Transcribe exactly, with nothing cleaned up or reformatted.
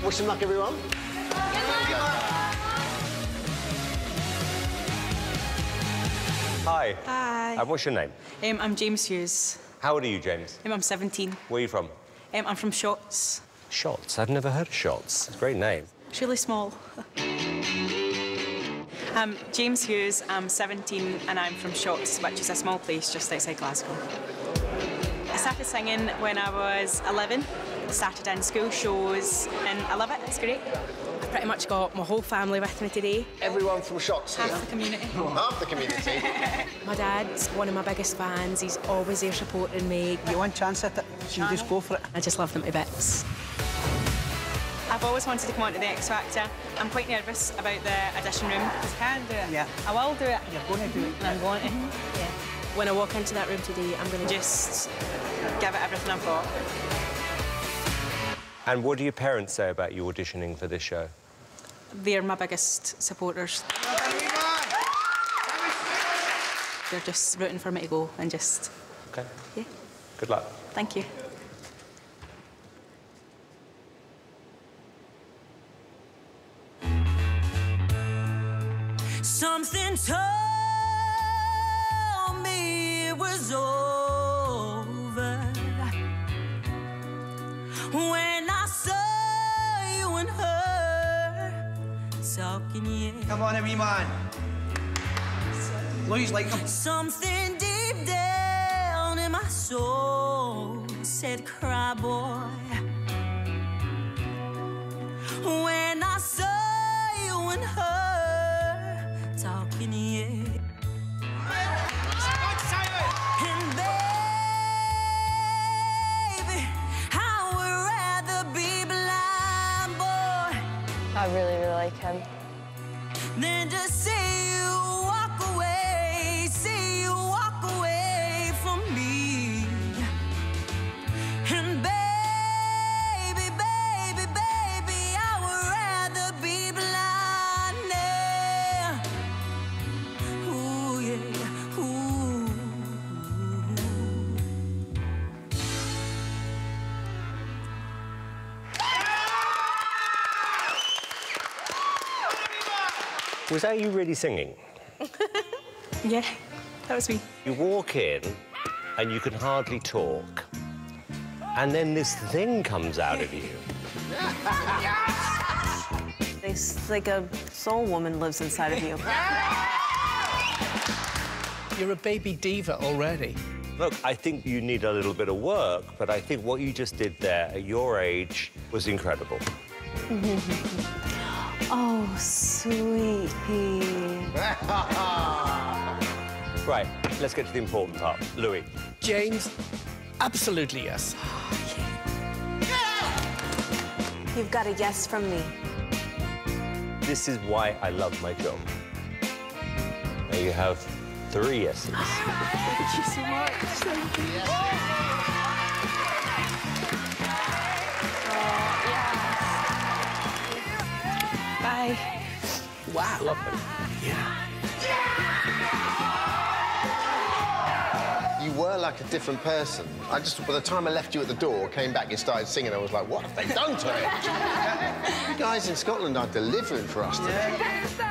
Wish them luck, everyone. Hi. Hi. Um, what's your name? Um, I'm James Hughes. How old are you, James? Um, I'm seventeen. Where are you from? Um, I'm from Shotts. Shotts? I've never heard of Shotts. It's a great name. It's really small. I'm James Hughes, I'm seventeen and I'm from Shotts, which is a small place just outside Glasgow. I started singing when I was eleven. Started in school shows and I love it, it's great. I've pretty much got my whole family with me today. Everyone from Shotts here? Half the community. Half the community. My dad's one of my biggest fans. He's always there supporting me. You want a chance at it, so you just go for it. I just love them to bits. I've always wanted to come on to the X Factor. I'm quite nervous about the audition room. I can do it. Yeah. I will do it. You're going to do it. And I'm going to. Yeah. When I walk into that room today, I'm going to Just give it everything I've got. And what do your parents say about you auditioning for this show? They're my biggest supporters. They're just rooting for me to go and just... OK. Yeah. Good luck. Thank you. Something told me it was over when I saw you and her talking, yeah. Come on, wee man. Louise like him. Something deep down in my soul said, cry, boy. When I saw you and her talking, yeah. And baby, I would rather be blind, boy. I really, really like him. Than to see you walk away, see you walk away from me. And baby, baby, baby, I would rather be blind now. Ooh, yeah, ooh. Was that you really singing? Yeah, that was me. You walk in and you can hardly talk. And then this thing comes out of you. It's like a soul woman lives inside of you. You're a baby diva already. Look, I think you need a little bit of work, but I think what you just did there at your age was incredible. Oh, sweet pea. Right, let's get to the important part. Louis. James, absolutely yes. You've got a yes from me. This is why I love my job. Now you have three yeses. Thank you so much. Thank you. Bye. Wow. Lovely. Yeah. You were like a different person. I just, by the time I left you at the door, came back, you started singing, I was like, what have they done to it? You guys in Scotland are delivering for us today.